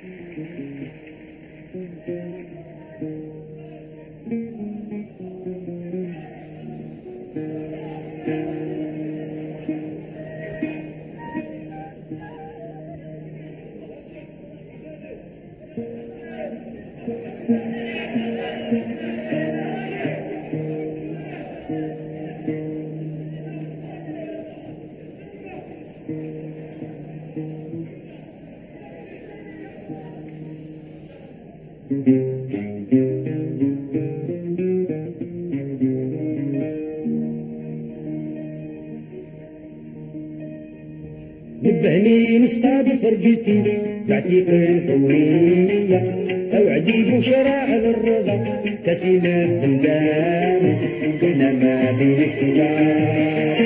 نبهني نصطاد فرجتي بعتيق الحورية اوعدي بشرى على الرضا كسيل الدندان كنا ما بين الشجاع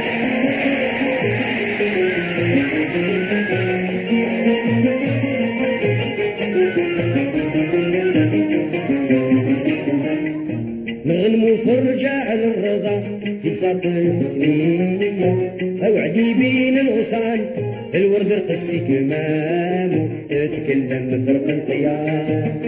نغنمو فرجة على الرضا في بساط الحسنية اوعدي بين الغصان الورد القسي كمامه تتكلم فرق القيام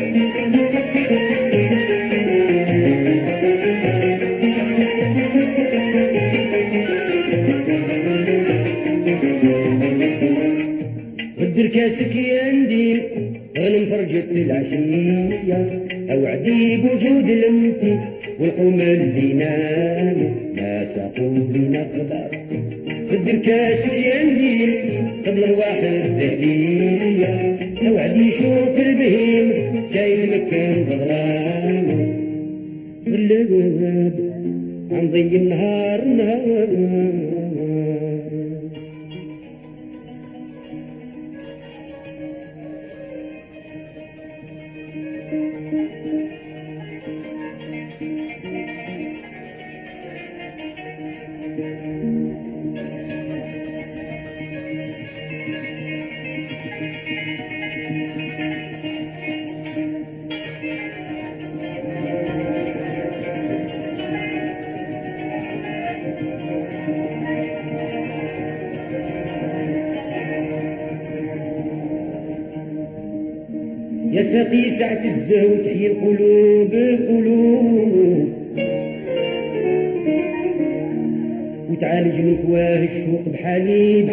ودر كاسك ينديم غنم فرجة العشية اوعدي بوجود لمتي والقوم اللي ناموا ما ساقوا لنا خبر ودر كاسك ينديم قبل الواحد ذهبية اوعدي شوف البهيم جاي المكان بظلام غلب عن ضي النهار نهار يا ساقي ساعة الزهو تحيي القلوب وتعالج من كواه الشوق بحالي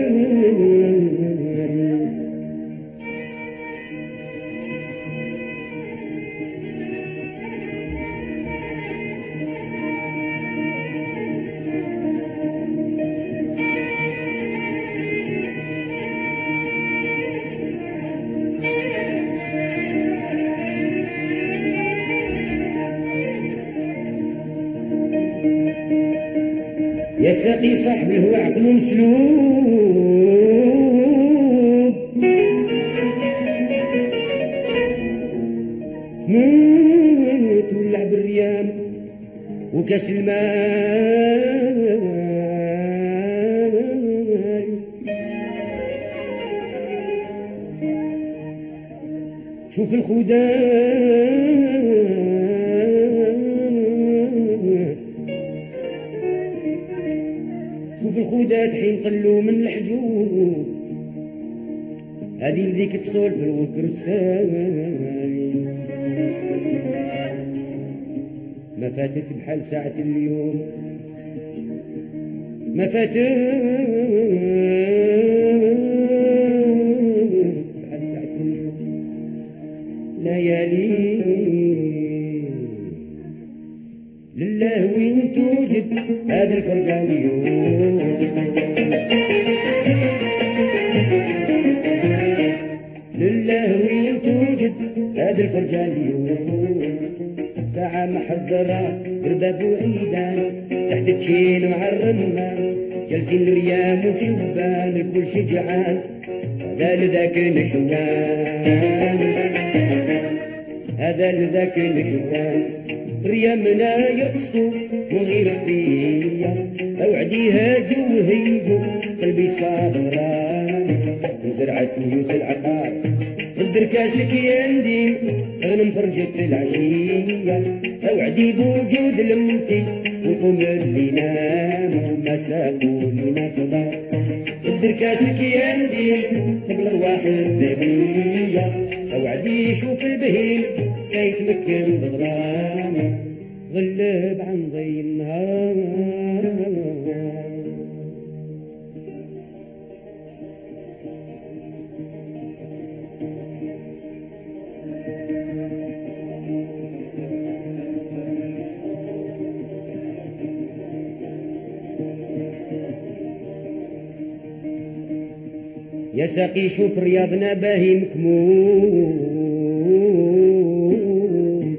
يا ساقي صاحب الهوى عقله مسلوب تولع بالريام وكاس الماء شوف الخدام شوف الخودات حين طلوا من الحجوب هذه اللي كتصول في الوكر السامي ما فاتت بحال ساعة اليوم ما فاتت بحال ساعة اليوم ليالي لله وين توجد هذا الفرجة اليوم لله وين توجد هذا الفرجة اليوم ساعة محضرة رباب وعيدان تحت تشين مع الرمان جالسين الريام وشبان الكل شجعان هذا لذاك نشوان هذا لذاك نشوان ريامنا يقصوا وغير فيا اوعدي هاجو وهيجو قلبي صابران وزرعتني وزل عقار غدر كاسك ينديم غنم فرجة العشية اوعدي بوجود لمتي وقوم اللي ناموا ما ساقوا لنا خبر غدر كاسك ينديم قبل الواحد ذبيح اوعدي يشوف البهيم كيتمكن بظلام غلب عن ضي النهار. يا ساقي شوف رياضنا باهي مكموم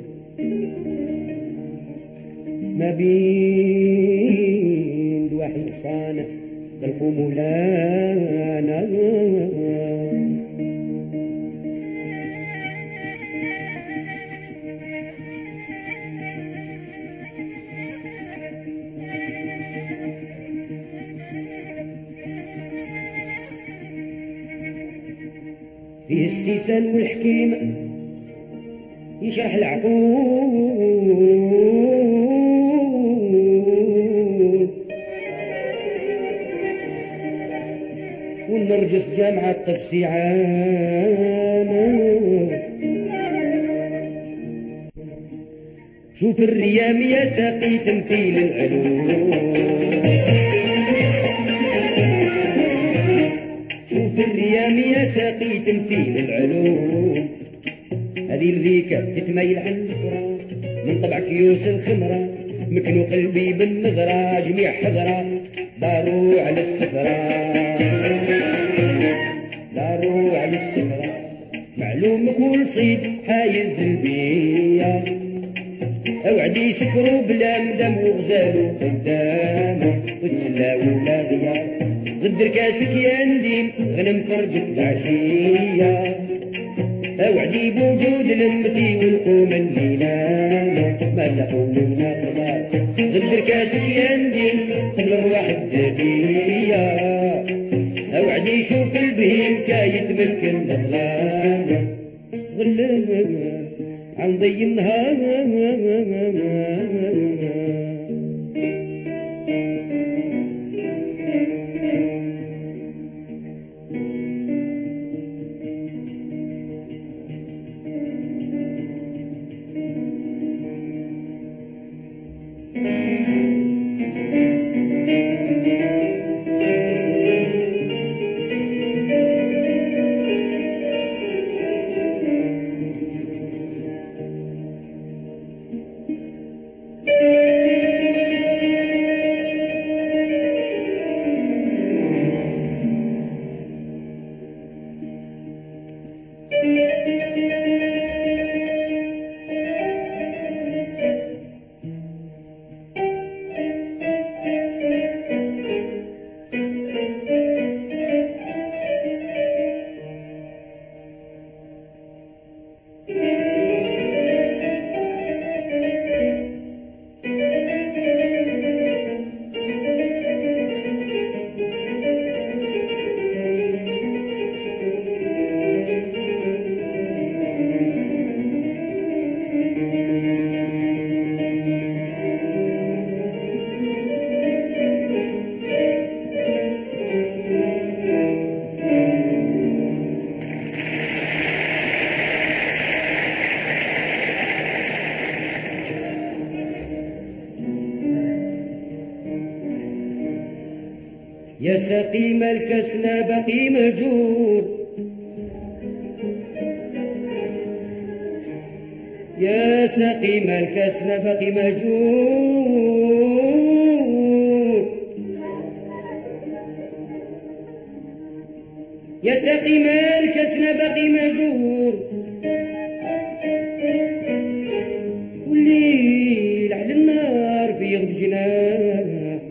ما بين دواح الحصانة خلفو مولانا. فيه السيسان والحكيمة يشرح العقول والنرجس جامعة الطفسيعانة. شوف الريام يا ساقي تمثيل العلوم، شوف الريام يا ساقي تمثيل العلوم. هذه الريكة تتميل عن الكرة من طبع كيوس الخمرة مكنو قلبي بالنظرة جميع حضرة داروا على السفرة، داروا على السفرة. معلوم كل صيد حايز البية اوعدي يسكروا بلا مدام وغزالوا قدامه وتسلاو ولا غياب غدر كاسك يا نديم غنم فرجت العشية اوعدي بوجود لمتي والقوم الليلة ما سقوا لنا خبار غدر كاسك يا نديم قبل الرواح الدبية اوعدي يشوف البهيم كايت ملك الظلام غلبنا عن ضي النهار. يا سقيم الكسنا بقي مهجور، يا سقيم الكسنا بقي مهجور، يا سقيم الكسنا بقي مهجور، والليل على النار بيغض جناحه،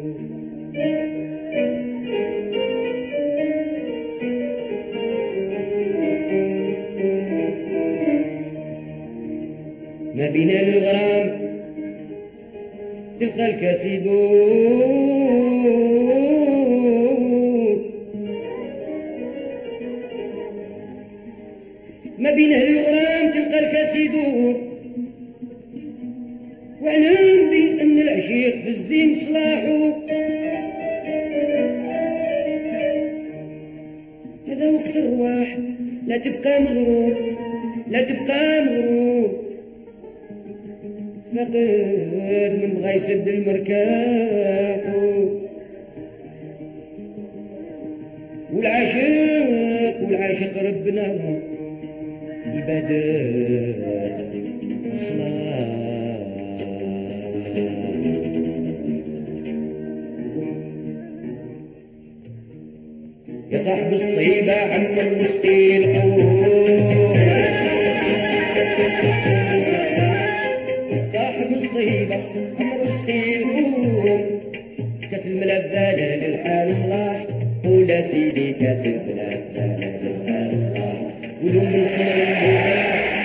ما بين الغرام تلقى الكاسدون، ما بين الغرام تلقى الكاسدون، واعلم بأن العشيق في الزين صلاحه، هذا وقت الرواح لا تبقى مغرور، لا تبقى مغروب فقير من بغا يسد المركب والعاشق ربنا عبادات صلاة. يا صاحب الصيبة عمر وسقي القوم، صاحب الصيبة عمر وسقي القوم، كاس الملذة للحال صلاح ولا سيدي كاس الملذة للحال صلاح ولوم الخمر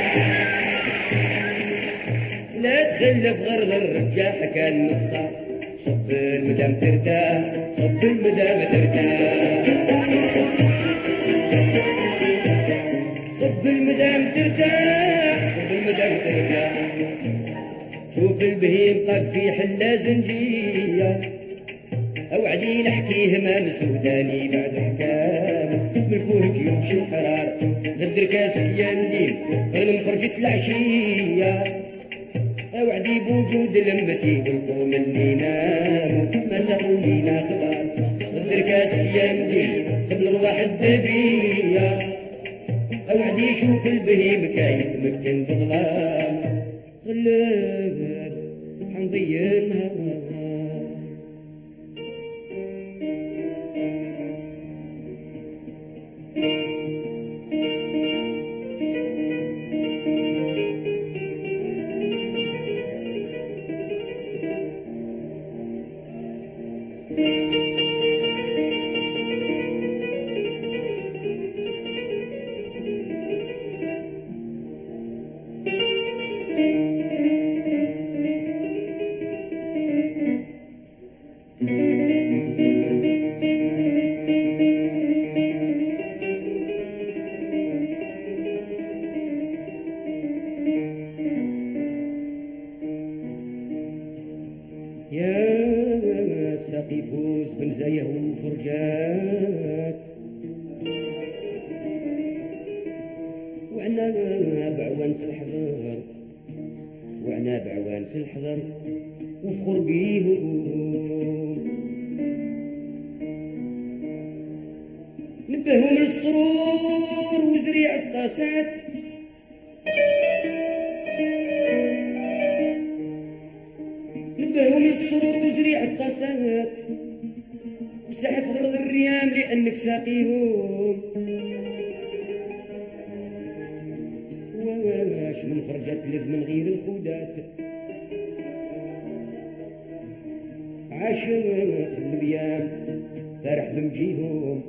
لا تخلف غرغر رجاح كان مصطاح صب المدام ترتاح صب المدام ترتاح صب المدام ترتاح صب المدام ترتاح. شوف البهيم طاق في حلة زنجية اوعدي نحكيه ما مسوداني بعد حكام ملكوه جيوش الحرار غدر كاسك يا الليل غير خرجت العشية اوعدي بوجود لمتي والقوم اللي ناموا ما سقوا لينا خبار غدر كاسك يا الليل قبل الواحد دبية اوعدي شوف البهيم كاين يتمكن بظلام غلاب حنضينها. يا ساقي فوز بن زيه وفرجات وعنا بعوانس الحضر وعنا بعوانس الحضر وفخر بيهم نبهوا من السرور وزريع الطاسات نبهوا من السرور وزريع الطاسات بسعف غرض الريام لأنك ساقيهم واش من خرجت لذ من غير الخودات عاشق البيام فرح بمجيهم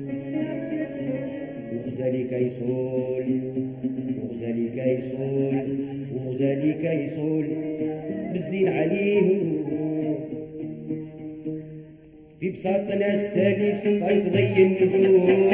وغزالي كيصول وغزالي كيصول وغزالي كيصول بالزين عليهم في بساطنا السادس صيت ضي النجوم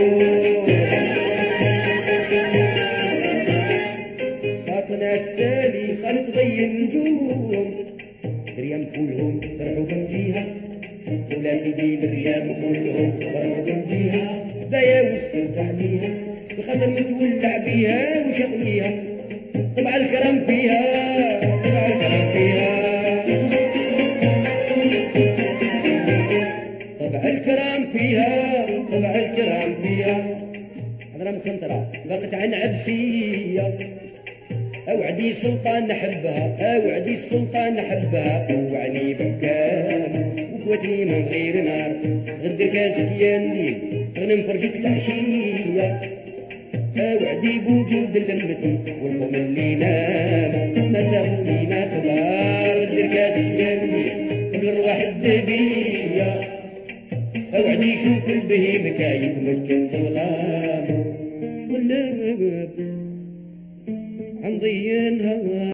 بساطنا السادس صيت ضي النجوم الريام كلهم فرحوا بمجيها ولا سيدي الريام كلهم فرحوا بمجيها بايا وسط عليها بخاطر متولع بيها وشقيها طبع الكرم فيها طبع الكرم فيها طبع الكرام فيها طبع الكرام فيها حضرة مخنطرة بقت عن عبسية اوعدي سلطان نحبها اوعدي السلطان نحبها اوعني بكام وقوتني من غير نار غدر كاسك يا الليل غنم فرجة العشية اوعدي بوجود لمتي والقوم اللي نام ما ساقوا لينا خبار غدر كاسك يا الليل قبل الرواح الدبية اوعدي شوف البهيم كاين يتمكن ظلام ولا عن ضينها